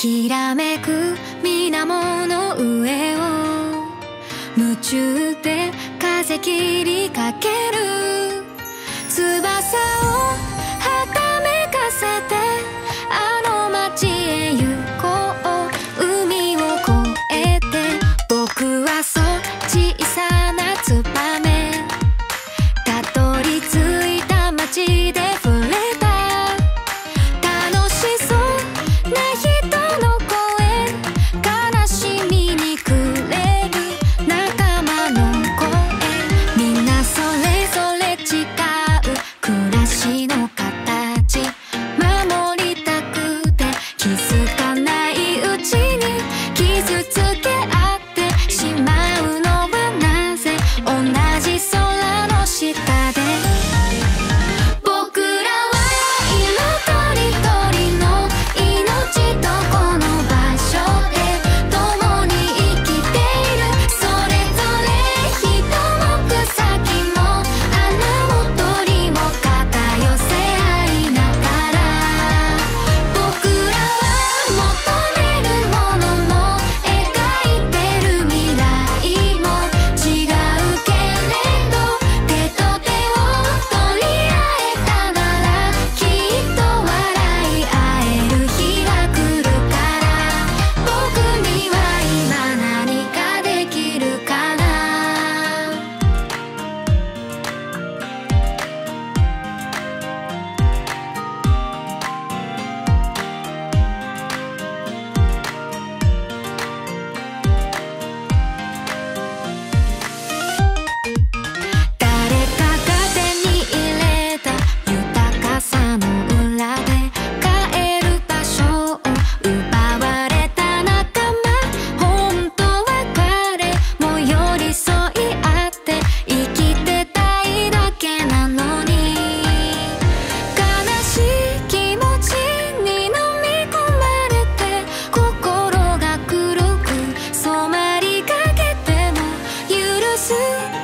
きらめく水面の上を夢中で風切りかける翼をはためかせてあの街へ行こう海を越えて僕はそう小さなツバメたどり着いた街で触れた楽しそうな人の声悲しみに暮れる仲間の声みんなそれぞれ違う暮らしの形守りたくて気づかないうちに傷つけ合ってしまうのはなぜ同じ空の下で僕らは色とりどりの命とこの場所で共に生きているそれぞれ人も草木も花も鳥も肩寄せ合いながら僕らは求めるものも描いてる未来も違うけれど手と手を取り合えたならきっと笑い合える日が来るから僕には今何ができるかな誰かが手に入れた豊かさの裏で帰る場所を奪われた仲間本当は彼も寄り添い合って生きてたいだけなのに悲しい気持ちに飲み込まれて心が黒く染まりかけても許す